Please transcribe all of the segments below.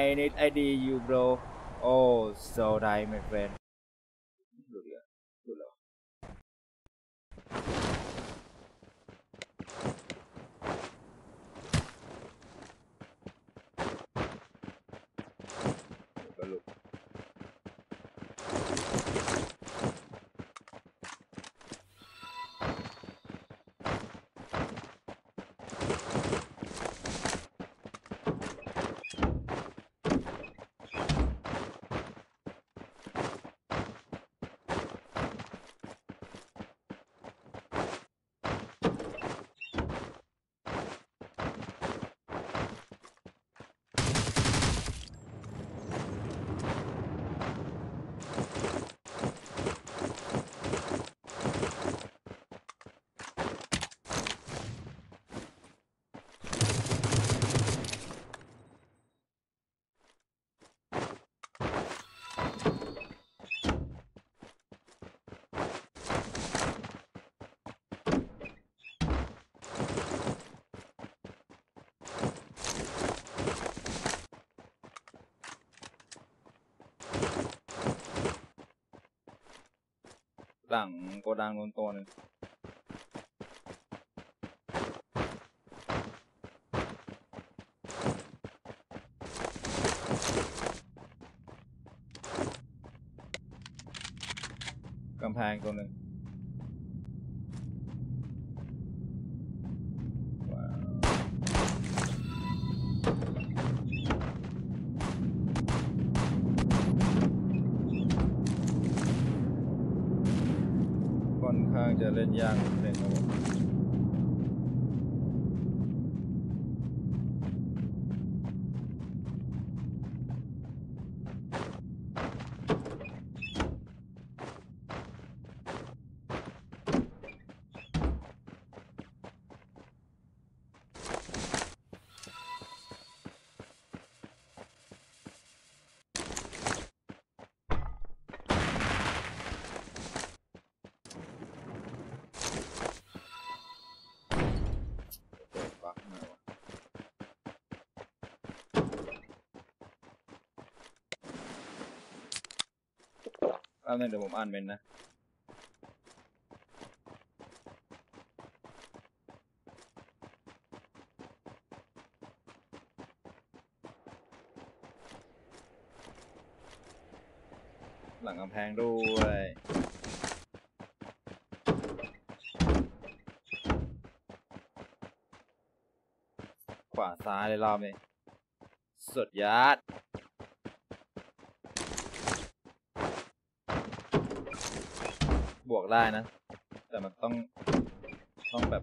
need ID you bro oh so die my friend ดูดิดูแล้วก็ลุกหลังโกดังโดนตัวหนึ่งกำแพงตัวหนึ่งค่อนข้างจะเล่นยากนิดนึงครับผมแล้วเดี๋ยวผมอ่านเมนนะหลังกำแพงด้วยขวาซ้ายเลยรอบนี้สุดยอดบวกได้นะแต่มันต้องแบบ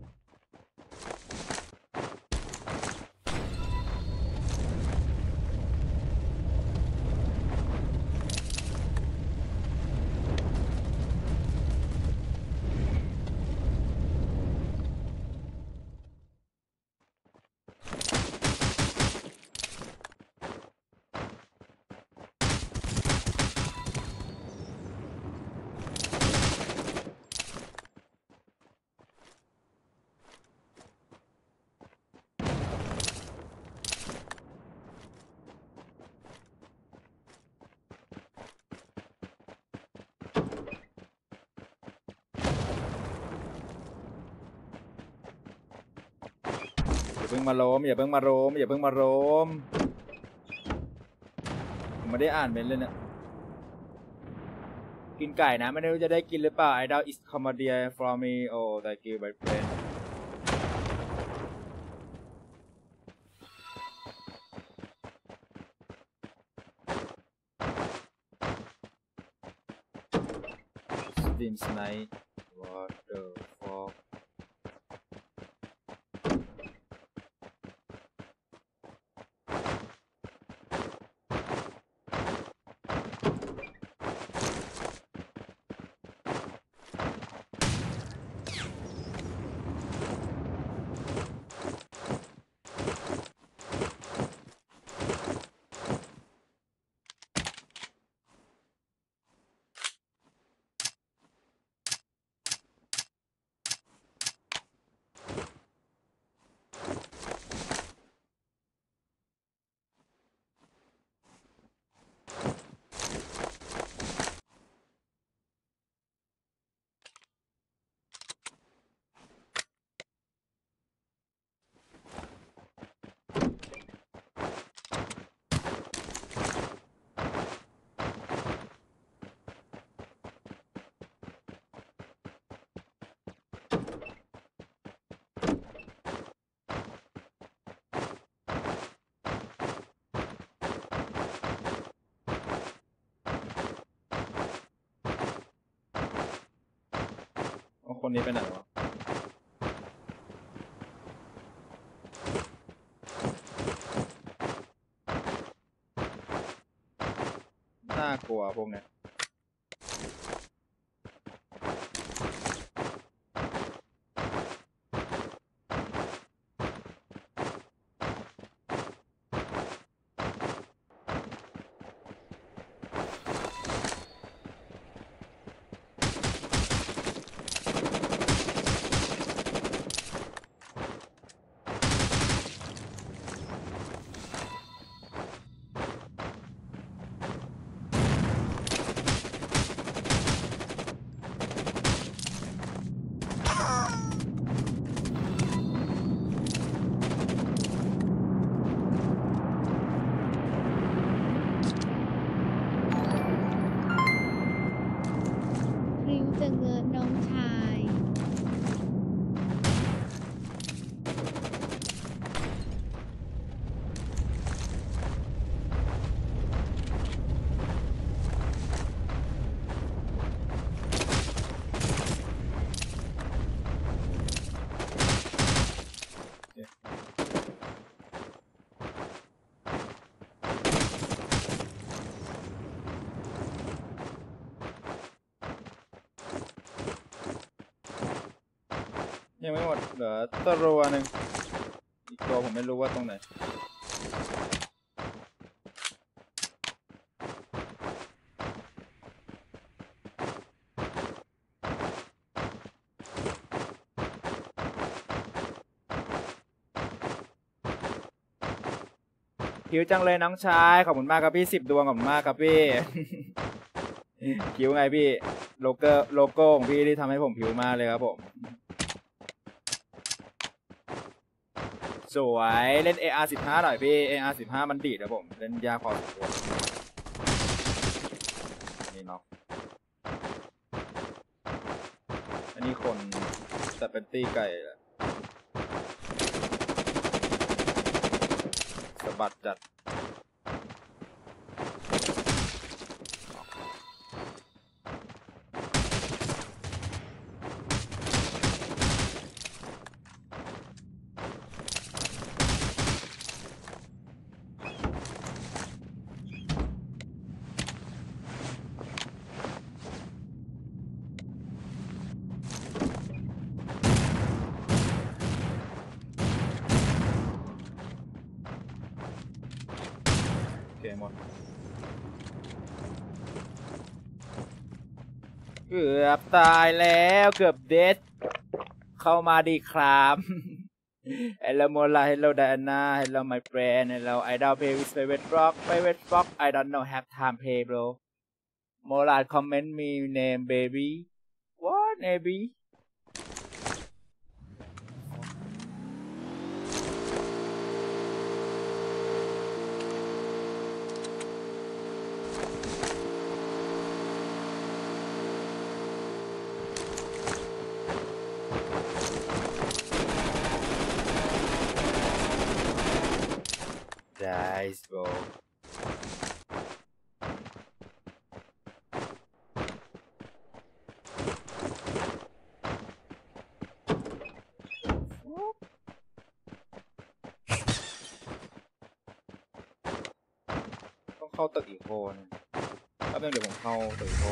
อย่าเพิ่งมาล้มอย่าเพิ่งมาล้มอย่าเพิ่งมาล้มผมไม่ได้อ่านเมนเลยเนี่ยกินไก่นะไม่รู้จะได้กินหรือเปล่า I doubt it's comedy for me oh thank you my friend Steam Snipe what the fuck คนนี้ไปไหนวะน่ากลัวพวกเนี้ยพริ้วจะเงินน้องชายยังไม่หมดเหลือตัวหนึ่งอีกตัวผมไม่รู้ว่าตรงไหนคิวจังเลยน้องชายขอบคุณมากครับพี่10 ดวงขอบคุณมากครับพี่ ผิวไงพี่โลโก้ของพี่ที่ทำให้ผมผิวมากเลยครับผมสวยเล่น AR15 หน่อยพี่ AR15 มันดีดครับผมเล่นยากพอสมควรนี่เนาะอันนี้คนแต่เป็นตีไก่สะบัดจัดโอเคหมดเกือบตายแล้วเกือบเดดเข้ามาดีครับ Hello Mola Hello Diana Hello my friend Hello I don't play with favorite rock I don't know have time play bro Mola comment me name baby what baby Nice bro ต้องเข้าตึกอีกโคนแป๊บนึงเดี๋ยวผมเข้าตึกอีกโคน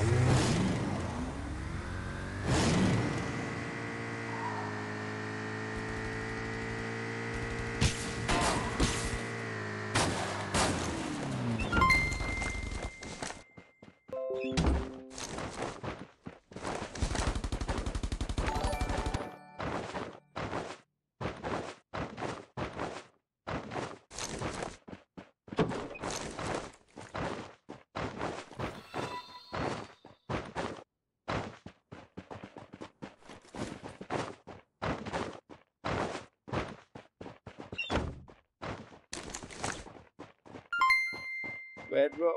Wait bro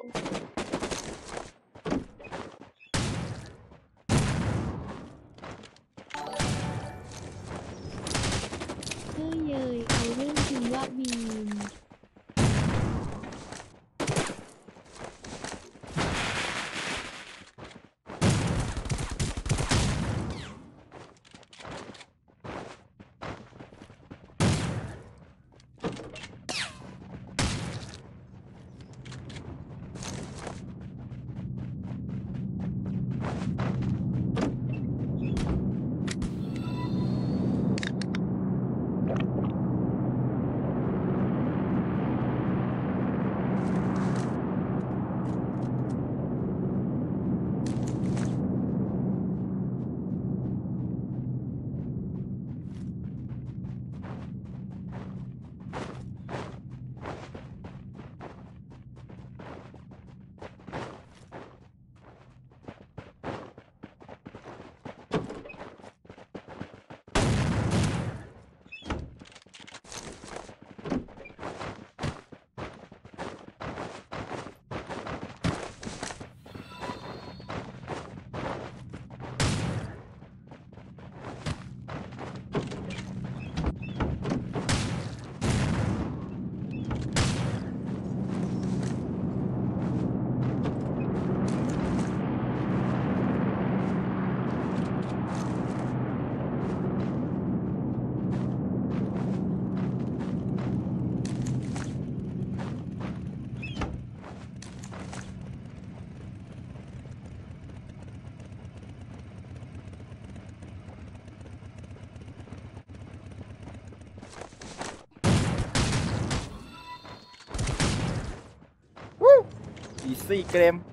เยยเอาเรื่องจริงว่าบีม 4 เกม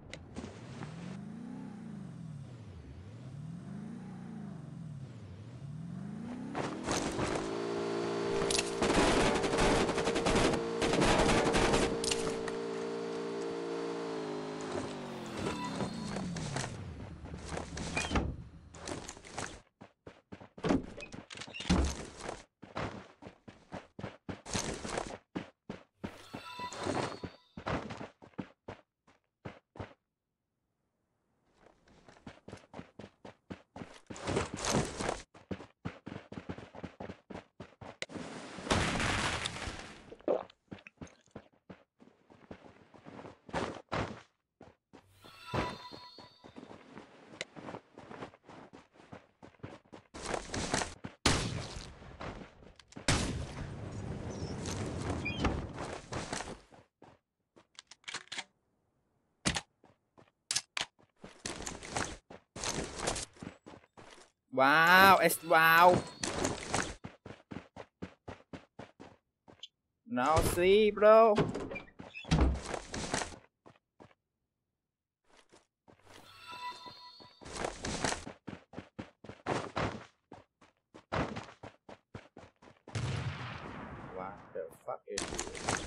ว้าวเอสว้าว now see bro ว้าว the fuck is this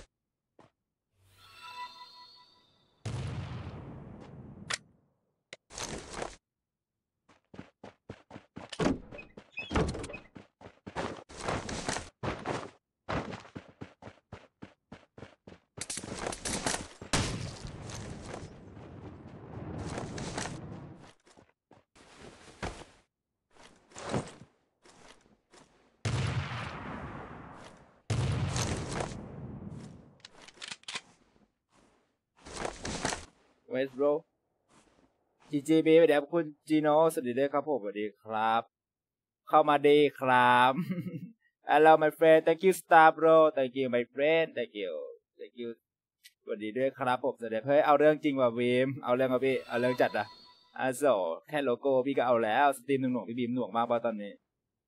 where's bro GGB สวัสดีครับคุณจีโน่สวัสดีด้วยครับผมสวัสดีครับ เข้ามาดีครับ hello my friend thank you star bro thank you my friend thank you สวัสดีด้วยครับผมสวัสดีเฮ้ยเอาเรื่องจริงว่ะวีมเอาเรื่องกับพี่เอาเรื่องจัดอ่ะโซแค่โลโก้พี่ก็เอาแล้วสตรีมหน่วงพี่บีมหน่วงมากป่ะตอนนี้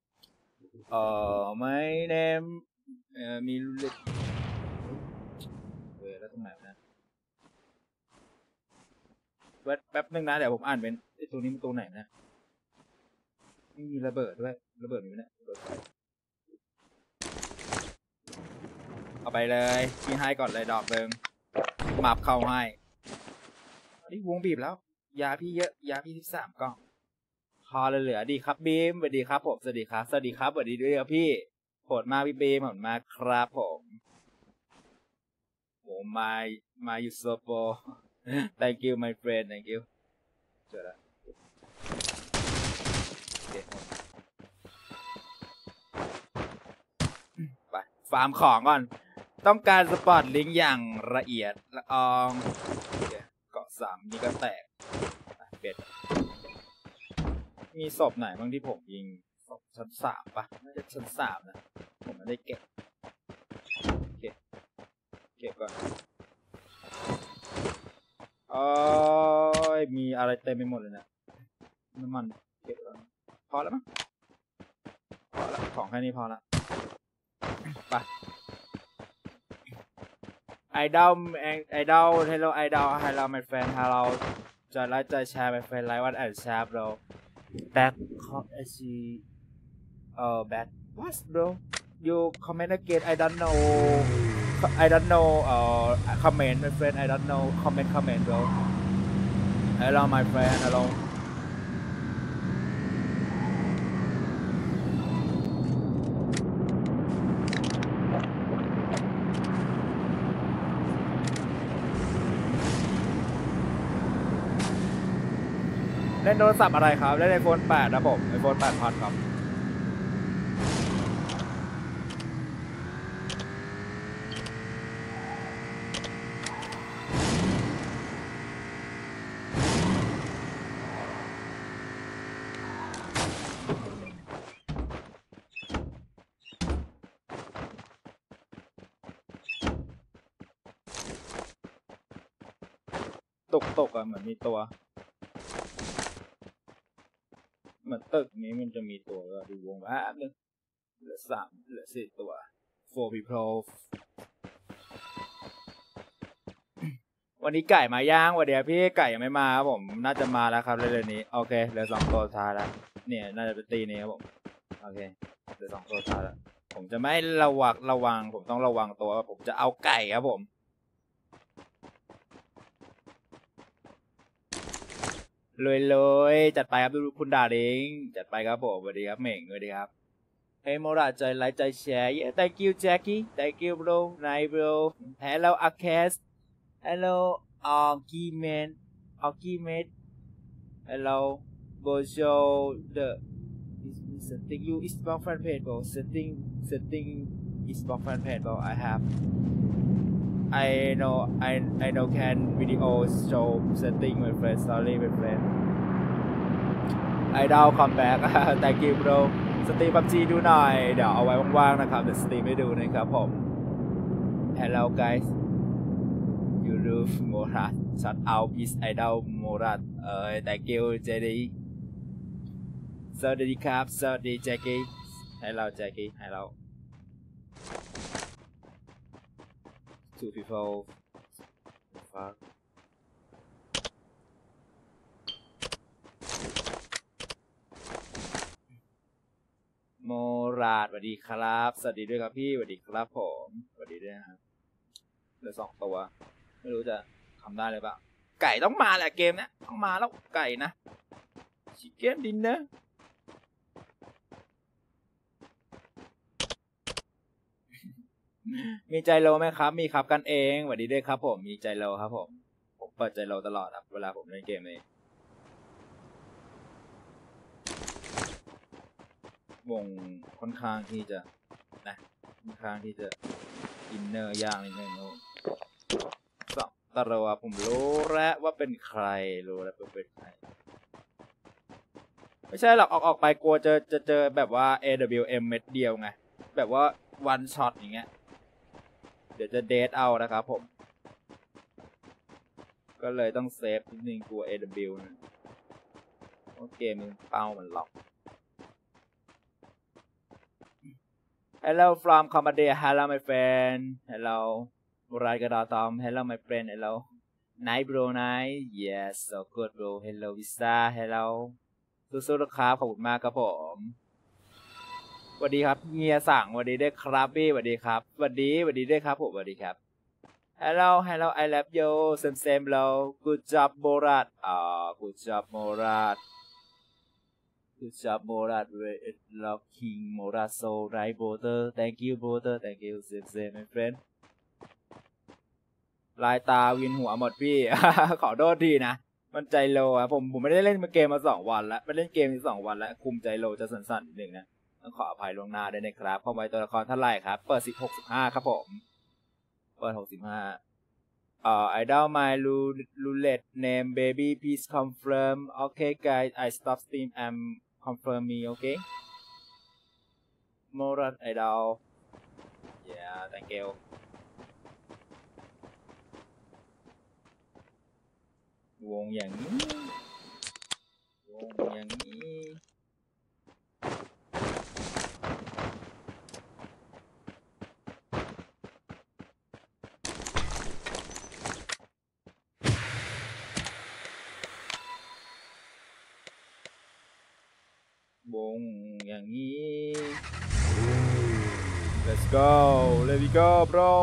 my name มีแล้วตรงไหนนะแป๊บนึงนะเดี๋ยวผมอ่านเป็นตัวนี้มันตัวไหนนะไม่มีระเบิดด้วยระเบิดมีไหมเนี่ยเอาไปเลยพี่ให้ก่อนเลยดอกเดิมมาบเข้าให้นี่วงบีบแล้วยาพี่เยอะยาพี่13 กล่องพอเหลือดีครับบีมสวัสดีครับผมสวัสดีครับสวัสดีครับสวัสดีด้วยครับพี่โหดมากพี่บีมโหดมากครับผมโอ้มาอยู่โซโป thank you my friend thank you เจอแล้วไปฟาร์มของก่อนต้องการสปอร์ตลิงก์อย่างละเอียดละอองเกาะ3นี่ก็แตกเป็ดมีศพไหนบ้างที่ผมยิงศพชั้น3ปะน่าจะชั้น3นะผมไม่ได้เก็บก่อนมีอะไรเต็มไปหมดเลยนะน้ำมันเก็บแล้วพอแล้วมั้งพอแล้วของแค่นี้พอแล้วไปไอดอลhello ไอดอล hello my friend hello จะไลค์จะแชร์ my friend ไลค์วันแอนแชร์ bro back back what bro you comment again I don't know comment my friend I don't know comment bro hello my friend helloเล่นโทรศัพท์อะไรครับเล่น iPhone 8นะผม iPhone 8 Plus ครับตกอ่ะเหมือนมีตัวเหมือนตึกนี้มันจะมีตัวก็ดูวงนึงเหลือ4 ตัว4 people วันนี้ไก่มาย่างวันเดียวพี่ไก่ยังไม่มาครับผมน่าจะมาแล้วครับเร็วๆนี้โอเคเหลือ2ตัวสุดท้ายแล้วเนี่ยน่าจะเป็นตีนี้ครับผมโอเคเหลือ2ตัวสุดท้ายแล้วผมจะไม่ระวังผมต้องระวังตัวผมจะเอาไก่ครับผมเลยจัดไปครับคุณดาริงจัดไปครับผมสวัสดีครับเหม่งสวัสดีครับเฮ้ยโมราใจไลค์ใจแชร์ yeah thank you Jackie thank you bro nice bro hello Arcas hello Argument hello Bojo the setting you is block fan page bro setting is block fan page bro I know can videos show setting my friend sorry my friend I don't come back thank you bro สตรีม PUBG ดูหน่อยเดี๋ยวเอาไว้ว่างๆนะครับเดี๋ยวสตรีมให้ดูนะครับผม Hello guys you love Morat shut out please I don't Morat thank you JD สวัสดีครับสวัสดี Jackie Hello Jackie Hello two people fuckโมราดสวัสดีครับสวัสดีด้วยครับพี่สวัสดีครับผมสวัสดีด้วยนะครับเหลือ2ตัวไม่รู้จะทำได้เลยเปล่าไก่ต้องมาแหละเกมนี้ต้องมาแล้วไก่นะชิคเก้นดินเนอร์มีใจโลไหมครับมีครับกันเองสวัสดีด้วยครับผมมีใจโลครับผมเปิดใจโลตลอดครับเวลาผมเล่นเกมนี้วงค่อนข้างที่จะนะค่อนข้างที่จะอินเนอร์ย่างนิดนึงสองตะระผมรู้แล้วว่าเป็นใครรู้แล้วเป็นใครไม่ใช่หรอกออกไปกลัวจะเจอแบบว่า AWM เม็ดเดียวไงแบบว่า one shot อย่างเงี้ยเดี๋ยวจะเดทเอานะครับผมก็เลยต้องเซฟนิดนึงกลัว AW นะเพราะเกมมันเป้ามันล็อกHello from Cambodia. Hello my friend. Hello. Murad.com. Hello my friend. Hello. Nice bro. Nice. Yes. So good bro. Hello Visa. Hello. สู้ๆนะครับขอบคุณมากครับผมสวัสดีครับเมียสั่งสวัสดีด้วยครับพี่สวัสดีครับสวัสดีด้วยครับผมสวัสดีครับ Hello. Hello. I love you. Same bro. Good job Murad. Good job Murad.Good job, Morat. Locking Morat so right, brother. Thank you, brother. Thank you, same, my friend. ลายตาวินหัวหมดพี่ ขอโทษทีนะมันใจโลอ่ะผมไม่ได้เล่นเกมมา2 วันแล้วไม่เล่นเกมมา2 วันแล้วคุมใจโลจะสั่นๆนิดนึงนะต้องขออภัยล่วงหน้าด้วยนะครับเข้าไว้ตัวละครเท่าไหร่ครับเปิด65ครับผมเปิด65I don't mind roulette name baby please confirm okay guys I stop stream and confirm me okay Morat Idol yeah thank you วงอย่างนี้วงอย่างนี้ let's go bro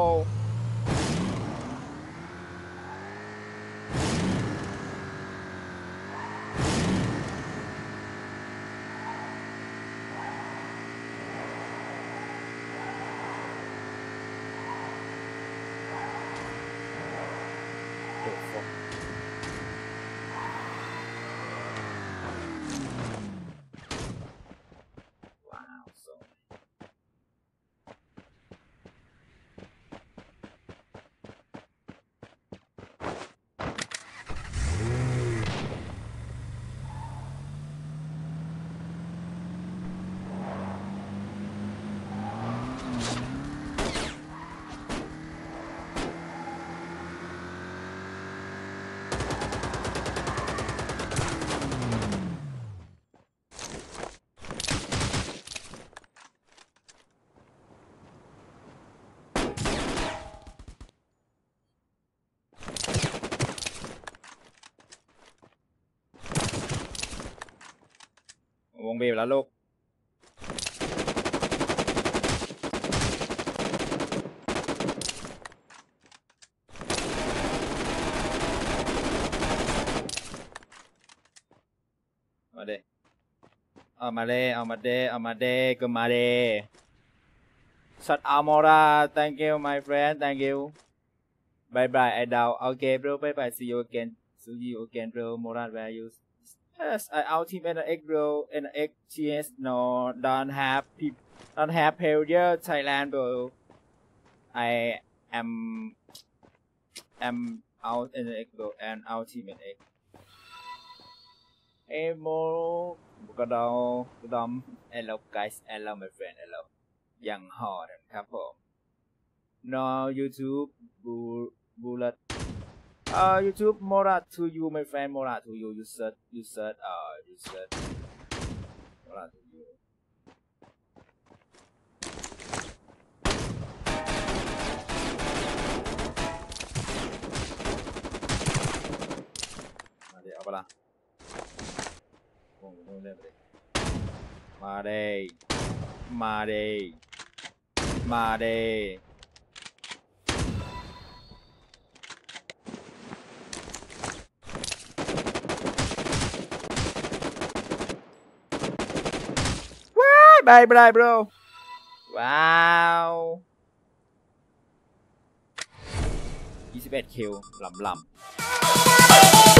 วงบีบแล้วลูกมาเด้เอามาเด้เอามาเด้เอามาเด้ก็มาเด้ช็อตอัลโมรา thank you my friend thank you bye bye I down okay bro bye bye see you again bro Morat where you yes I out team and X bro and X GS no don't have failure Thailand bro I am out in X bro and out team and X hey Mo Gadam hello guys hello my friend hello ยังหอนะครับผม no YouTube bullet YouTube Morat to you my friend Morat to you you search Morat to you มาเดี๋ยวเอาปะล่ะเล่นไปเลยมาเด้มาเด้มาเด้บายบาย bro ว้าว21 คิวลำ